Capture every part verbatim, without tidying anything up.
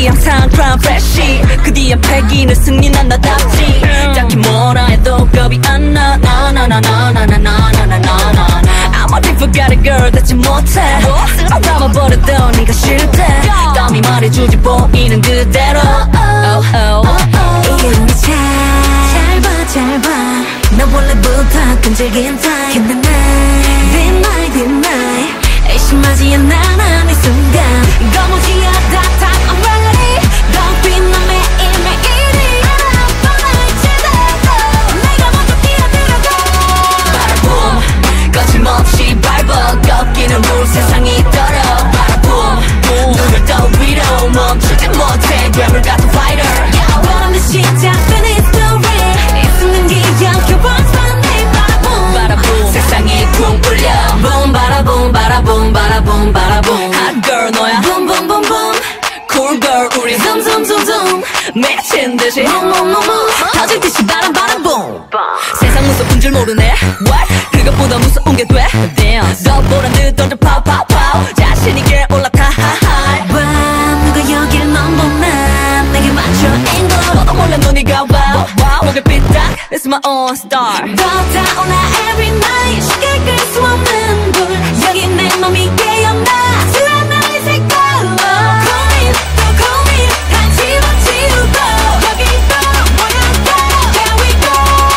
항상 crown freshie 그 뒤에 패기는 승리 난 나답지 딱히 뭐라 해도 겁이 안 나 나 나 나 나 나 나 나 나 나 나 I'm a different kind of girl 닿지 못해 쓸어 담아버려도 네가 싫대 땀이 말해주지 보이는 그대로 oh, oh, oh. 이게 우리 차 잘 봐 잘 봐 나 원래부터 끈질긴 타입 근데 날 deny deny 의심하지 않아 난 이 순간 거무지하다 time I'm ready Don't be 나 매일매일이 알아봐 제대로 내가 먼저 뛰어들어가 Bada boom 거침없이 밟아 꺾이는 룰 세상이 떨어 Bada boom 눈을 떠 위로 멈추지 못해 괴물 같은 fighter 바람에 시작된 이 story 있는 기억 once my name Bada boom Bada boom 세상이 쿵 울려 Boom Bada boom Bada boom Bada boom Bada boom Hot girl 너야 Boom boom boom boom Cool girl 우리 Zoom zoom zoom zoom 미친 듯이 Boom boom boom boom 터질 듯이 Bada Bada boom 세상 무서운 줄 모르네 What? 그것보다 무서운 게 돼 Dance 너보란 듯 던져 파우 파우 파우 자신 있게 올라타 high 와 누가 여길 넘보나 내게 맞춰 angle 너도 몰래 눈이 가 wow wow 목에 삐딱 It's my own star 더 타오나 every night 쉽게 끌 수 없는 불 여기 내 맘이 깨어나 드러나 이 색깔로 Call me 또 call me 다 집어치우고 여기 또 모여서 Here we go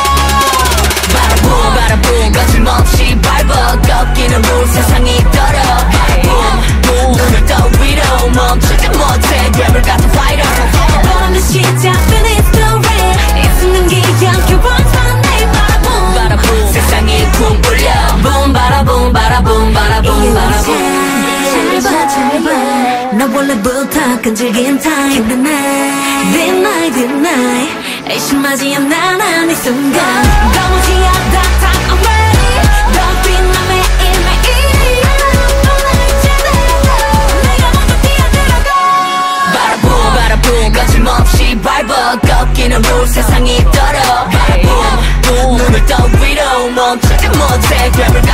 Bada boom Bada boom 거침없이 밟아 꺾이는 룰 세상이 떨어 Bada boom boom 눈을 떠 위로 멈추지 못해 괴물 같은 fighter 바람에 시작된 이 story 있는 기억 once my name Bada boom Bada boom 세상이 쿵 울려 Boom Bada boom Bada boom Bada boom Bada boom 잘봐 잘봐 나 원래부터 끈질긴 타입 근데 날 deny deny 의심하지 않아 난 이 순간 거무지하다 time I'm ready Don't be 나 매일매일이 알아봐 제대로 내가 먼저 뛰어들어가 Bada boom Bada boom 거침없이 밟아 꺾이는 룰 세상이 떨어 Bada boom boom 눈을 떠 위로 멈추지 못해 괴물